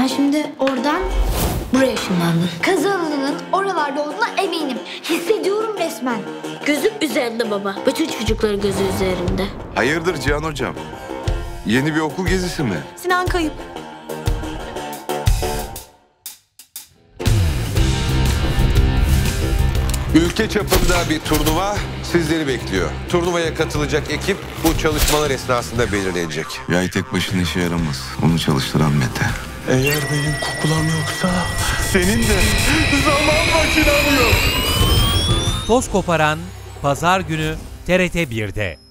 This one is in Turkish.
Sen şimdi oradan buraya ışınlandın. Kazanının oralarda olduğuna eminim. Hissediyorum resmen. Gözüm üzerinde baba. Bütün çocukların gözü üzerinde. Hayırdır Cihan hocam? Yeni bir okul gezisi mi? Sinan kayıp. Ülke çapında bir turnuva sizleri bekliyor. Turnuvaya katılacak ekip bu çalışmalar esnasında belirlenecek. Yay tek başına işe yaramaz. Onu çalıştıran Mete. Eğer benim kukulam yoksa senin de zaman makinen yok. Toz Koparan Pazar günü TRT 1'de.